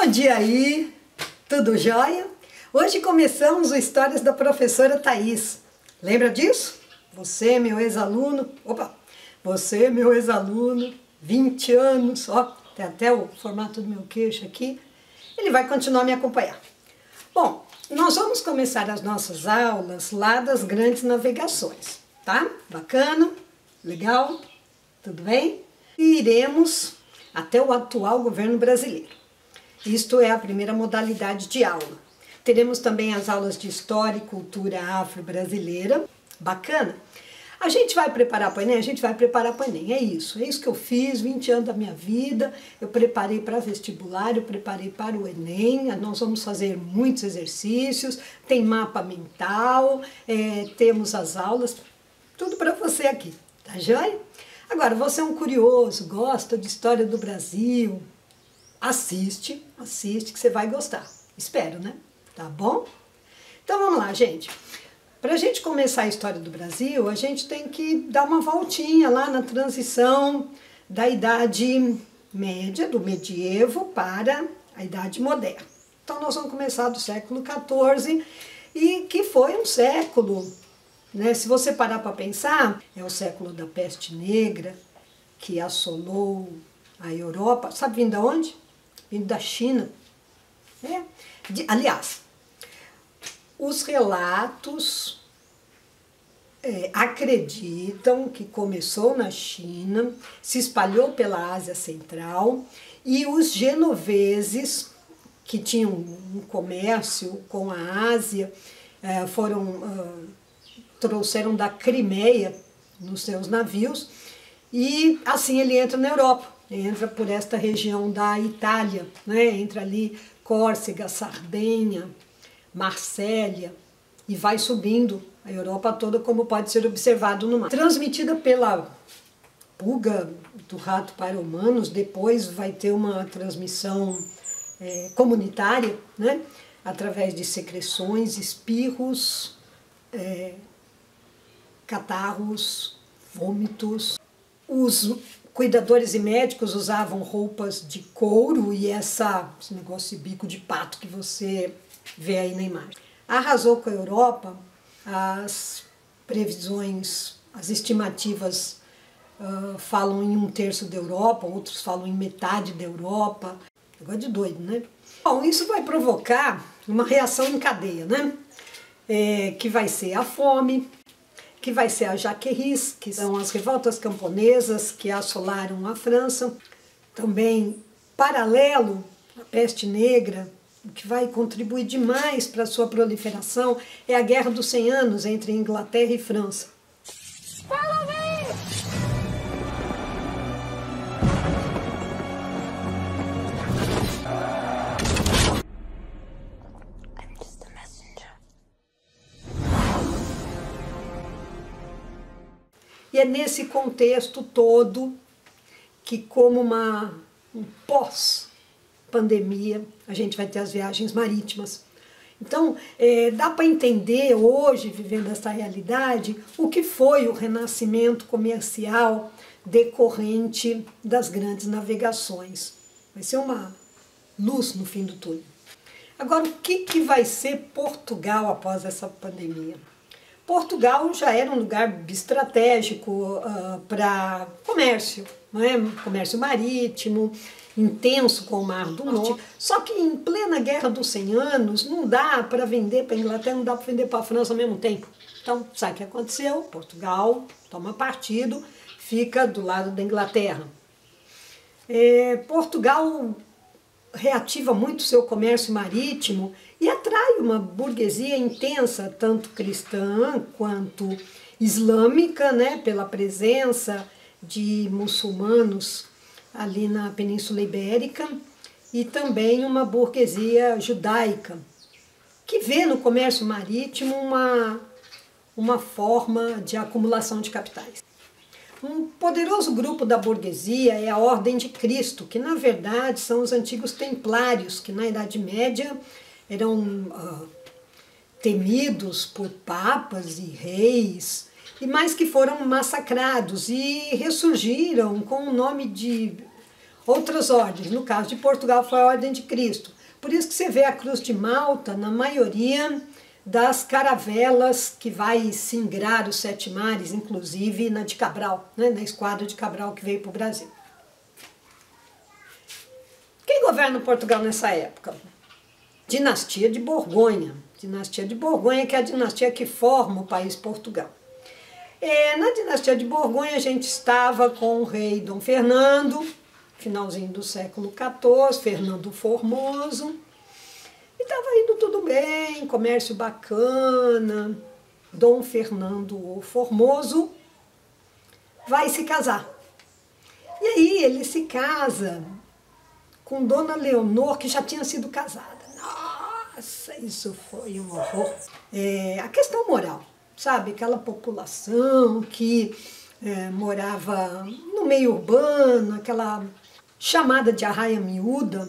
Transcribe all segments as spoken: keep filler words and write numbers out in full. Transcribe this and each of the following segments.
Bom dia aí, tudo jóia? Hoje começamos o Histórias da Professora Thaís. Lembra disso? Você, meu ex-aluno, opa, você, meu ex-aluno, vinte anos, ó, tem até o formato do meu queixo aqui, ele vai continuar a me acompanhar. Bom, nós vamos começar as nossas aulas lá das grandes navegações, tá? Bacana? Legal? Tudo bem? E iremos até o atual governo brasileiro. Isto é a primeira modalidade de aula. Teremos também as aulas de História e Cultura Afro-Brasileira. Bacana? A gente vai preparar para o Enem? A gente vai preparar para o Enem, é isso. É isso que eu fiz, vinte anos da minha vida. Eu preparei para vestibular, eu preparei para o Enem. Nós vamos fazer muitos exercícios, tem mapa mental, é, temos as aulas, tudo para você aqui, tá joia? Agora, você é um curioso, gosta de história do Brasil, assiste, assiste que você vai gostar. Espero, né? Tá bom? Então vamos lá, gente. Para a gente começar a história do Brasil, a gente tem que dar uma voltinha lá na transição da Idade Média, do medievo, para a Idade Moderna. Então nós vamos começar do século quatorze, e que foi um século, né? Se você parar para pensar, é o século da peste negra, que assolou a Europa. Sabe vindo de onde? Vindo da China. É. De, aliás, os relatos é, acreditam que começou na China, se espalhou pela Ásia Central, e os genoveses, que tinham um comércio com a Ásia, é, foram... Uh, trouxeram da Crimeia nos seus navios, e assim ele entra na Europa, entra por esta região da Itália, né? Entra ali Córcega, Sardenha, Marsella, e vai subindo a Europa toda, como pode ser observado no mapa. Transmitida pela pulga do rato para humanos, depois vai ter uma transmissão é, comunitária, né? Através de secreções, espirros, é, catarros, vômitos. Os cuidadores e médicos usavam roupas de couro e essa, esse negócio de bico de pato que você vê aí na imagem. Arrasou com a Europa. As previsões, as estimativas uh, falam em um terço da Europa, outros falam em metade da Europa. Negócio de doido, né? Bom, isso vai provocar uma reação em cadeia, né? É, que vai ser a fome, que vai ser a Jaqueries, que são as revoltas camponesas que assolaram a França. Também, paralelo à peste negra, o que vai contribuir demais para a sua proliferação é a Guerra dos cem anos entre Inglaterra e França. Follow me! E é nesse contexto todo que, como uma, um pós-pandemia, a gente vai ter as viagens marítimas. Então, é, dá para entender hoje, vivendo essa realidade, o que foi o renascimento comercial decorrente das grandes navegações. Vai ser uma luz no fim do túnel. Agora, o que, que vai ser Portugal após essa pandemia? Portugal já era um lugar estratégico uh, para comércio, não é? Comércio marítimo, intenso com o Mar do Norte. Só que em plena Guerra dos cem anos não dá para vender para a Inglaterra, não dá para vender para a França ao mesmo tempo. Então, sabe o que aconteceu? Portugal toma partido, fica do lado da Inglaterra. É, Portugal reativa muito o seu comércio marítimo e atrai uma burguesia intensa, tanto cristã quanto islâmica, né, pela presença de muçulmanos ali na Península Ibérica, e também uma burguesia judaica, que vê no comércio marítimo uma, uma forma de acumulação de capitais. Um poderoso grupo da burguesia é a Ordem de Cristo, que na verdade são os antigos templários, que na Idade Média eram uh, temidos por papas e reis, e mais que foram massacrados e ressurgiram com o nome de outras ordens. No caso de Portugal foi a Ordem de Cristo. Por isso que você vê a Cruz de Malta na maioria das caravelas que vai singrar os sete mares, inclusive na de Cabral, né, na esquadra de Cabral que veio para o Brasil. Quem governa Portugal nessa época? Dinastia de Borgonha. Dinastia de Borgonha, que é a dinastia que forma o país Portugal. É, na dinastia de Borgonha a gente estava com o rei Dom Fernando, finalzinho do século quatorze, Fernando Formoso, e estava indo tudo bem, comércio bacana. Dom Fernando o Formoso vai se casar. E aí ele se casa com Dona Leonor, que já tinha sido casada. Nossa, isso foi um horror. É, a questão moral, sabe? Aquela população que é, morava no meio urbano, aquela chamada de arraia miúda,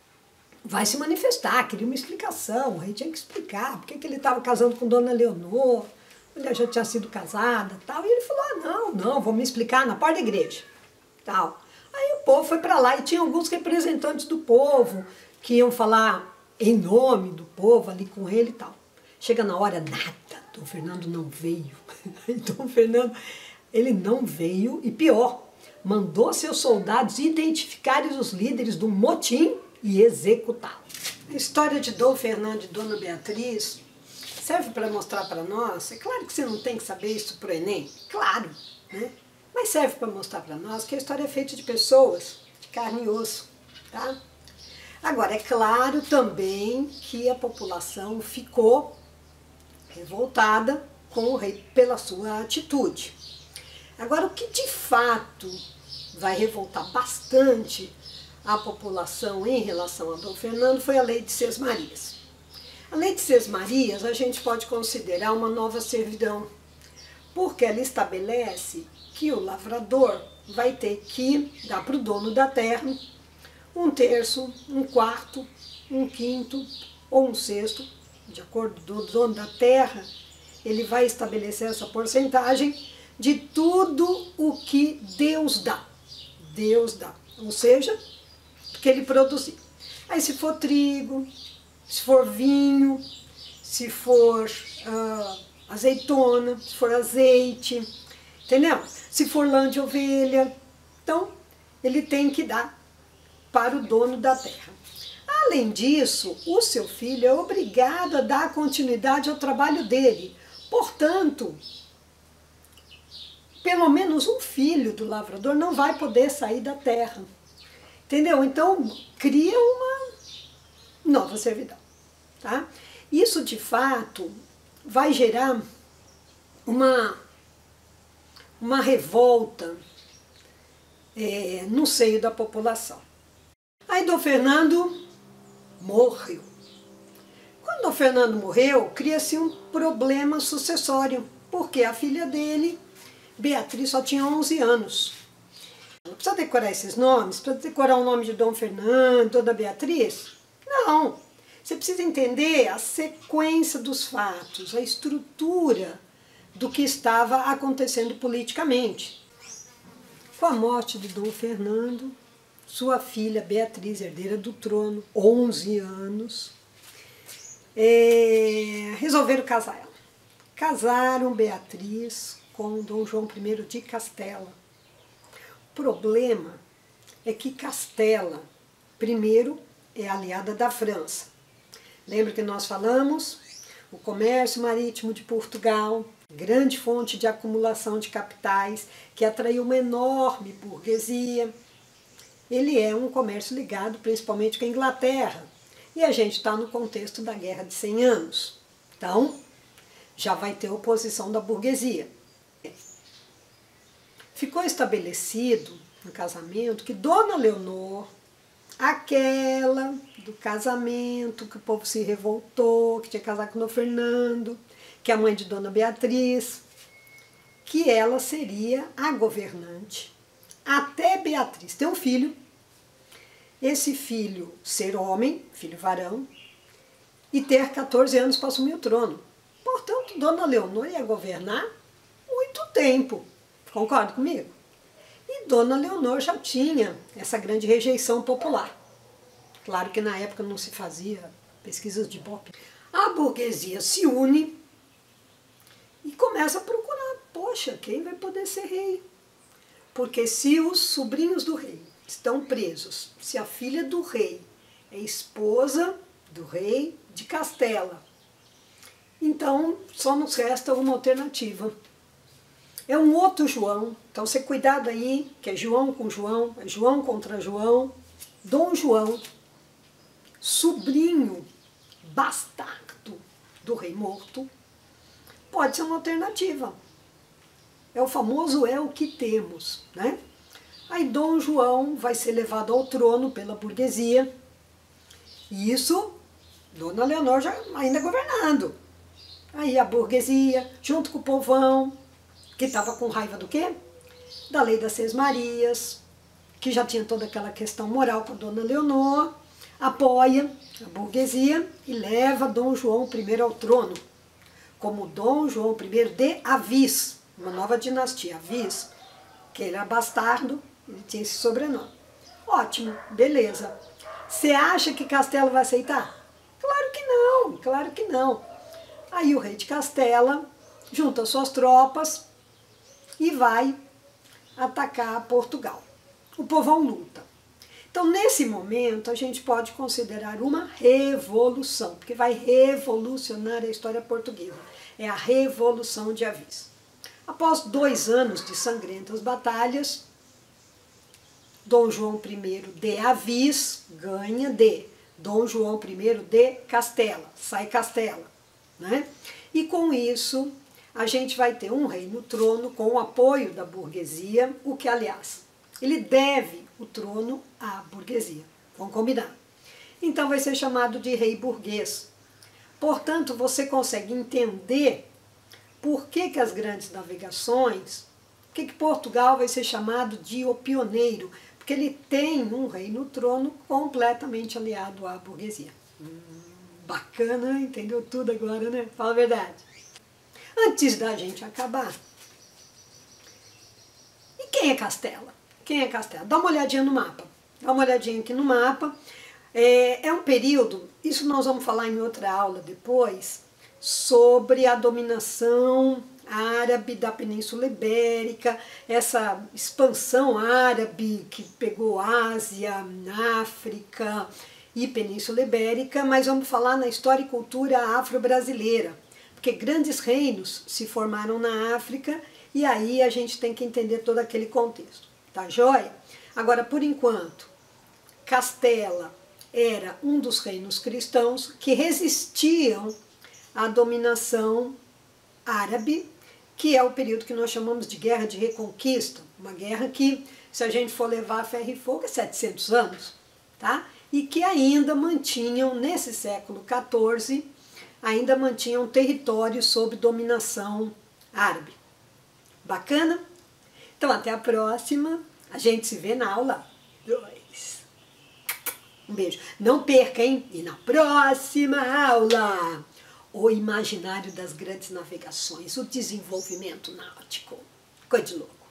vai se manifestar, queria uma explicação. O rei tinha que explicar por que que ele estava casando com Dona Leonor, a mulher já tinha sido casada tal. E ele falou, ah, não, não, vou me explicar na porta da igreja. Tal. Aí o povo foi para lá e tinha alguns representantes do povo que iam falar em nome do povo ali com ele e tal. Chega na hora, nada, Dom Fernando não veio. Dom Fernando, ele não veio e pior, mandou seus soldados identificarem os líderes do motim e executá-los. A história de Dom Fernando e Dona Beatriz serve para mostrar para nós, é claro que você não tem que saber isso para o Enem, claro, né? Mas serve para mostrar para nós que a história é feita de pessoas, de carne e osso, tá? Agora, é claro também que a população ficou revoltada com o rei pela sua atitude. Agora, o que de fato vai revoltar bastante a população em relação a Dom Fernando foi a Lei de Sesmarias. A Lei de Sesmarias a gente pode considerar uma nova servidão, porque ela estabelece que o lavrador vai ter que dar para o dono da terra um terço, um quarto, um quinto ou um sexto, de acordo com o dono da terra, ele vai estabelecer essa porcentagem de tudo o que Deus dá. Deus dá, ou seja, que ele produzir. Aí se for trigo, se for vinho, se for uh, azeitona, se for azeite, entendeu? Se for lã de ovelha, então ele tem que dar para o dono da terra. Além disso, o seu filho é obrigado a dar continuidade ao trabalho dele. Portanto, pelo menos um filho do lavrador não vai poder sair da terra. Entendeu? Então, cria uma nova servidão. Tá? Isso, de fato, vai gerar uma, uma revolta é, no seio da população. Aí Dom Fernando morreu. Quando Dom Fernando morreu, cria-se um problema sucessório, porque a filha dele, Beatriz, só tinha onze anos. Não precisa decorar esses nomes, precisa decorar o nome de Dom Fernando, da Beatriz? Não. Você precisa entender a sequência dos fatos, a estrutura do que estava acontecendo politicamente. Com a morte de Dom Fernando, sua filha Beatriz, herdeira do trono, onze anos, é, resolveram casar ela. Casaram Beatriz com Dom João primeiro de Castela. O problema é que Castela, primeiro, é aliada da França. Lembra que nós falamos? O comércio marítimo de Portugal, grande fonte de acumulação de capitais, que atraiu uma enorme burguesia. Ele é um comércio ligado principalmente com a Inglaterra. E a gente está no contexto da Guerra de cem anos. Então, já vai ter oposição da burguesia. Ficou estabelecido no casamento que Dona Leonor, aquela do casamento, que o povo se revoltou, que tinha casado com Dom Fernando, que é a mãe de Dona Beatriz, que ela seria a governante até Beatriz ter um filho, esse filho ser homem, filho varão, e ter quatorze anos para assumir o trono. Portanto, Dona Leonor ia governar muito tempo. Concorda comigo? E E Dona Leonor já tinha essa grande rejeição popular. Claro que na época não se fazia pesquisas de Ibope. A burguesia se une e começa a procurar, poxa, quem vai poder ser rei? Porque se os sobrinhos do rei estão presos, se a filha do rei é esposa do rei de Castela, então só nos resta uma alternativa. É um outro João, então você cuidado aí, que é João com João, é João contra João. Dom João, sobrinho bastardo do rei morto, pode ser uma alternativa. É o famoso é o que temos, né? Aí Dom João vai ser levado ao trono pela burguesia, e isso, Dona Leonor já ainda governando. Aí a burguesia, junto com o povão, que estava com raiva do quê? Da lei das Seis Marias, que já tinha toda aquela questão moral com a Dona Leonor, apoia a burguesia e leva Dom João primeiro ao trono, como Dom João primeiro de Avis, uma nova dinastia. Avis, que ele era bastardo, ele tinha esse sobrenome. Ótimo, beleza. Você acha que Castela vai aceitar? Claro que não, claro que não. Aí o rei de Castela junta suas tropas e vai atacar Portugal. O povão luta. Então, nesse momento, a gente pode considerar uma revolução, porque vai revolucionar a história portuguesa. É a Revolução de Avis. Após dois anos de sangrentas batalhas, Dom João primeiro de Avis ganha de Dom João primeiro de Castela, sai Castela, né? E com isso, a gente vai ter um rei no trono com o apoio da burguesia, o que, aliás, ele deve o trono à burguesia. Vamos combinar. Então vai ser chamado de rei burguês. Portanto, você consegue entender por que, que as grandes navegações, por que, que Portugal vai ser chamado de o pioneiro, porque ele tem um rei no trono completamente aliado à burguesia. Hum, bacana, entendeu tudo agora, né? Fala a verdade. Antes da gente acabar, e quem é Castela? Quem é Castela? Dá uma olhadinha no mapa. Dá uma olhadinha aqui no mapa. É, é um período, isso nós vamos falar em outra aula depois, sobre a dominação árabe da Península Ibérica, essa expansão árabe que pegou Ásia, África e Península Ibérica, mas vamos falar na história e cultura afro-brasileira, porque grandes reinos se formaram na África e aí a gente tem que entender todo aquele contexto, tá joia? Agora, por enquanto, Castela era um dos reinos cristãos que resistiam à dominação árabe, que é o período que nós chamamos de Guerra de Reconquista, uma guerra que, se a gente for levar a ferro e fogo, é setecentos anos, tá? E que ainda mantinham, nesse século quatorze, ainda mantinham territórios sob dominação árabe. Bacana? Então, até a próxima. A gente se vê na aula dois. Um beijo. Não perca, hein? E na próxima aula, o imaginário das grandes navegações, o desenvolvimento náutico. Coisa de louco.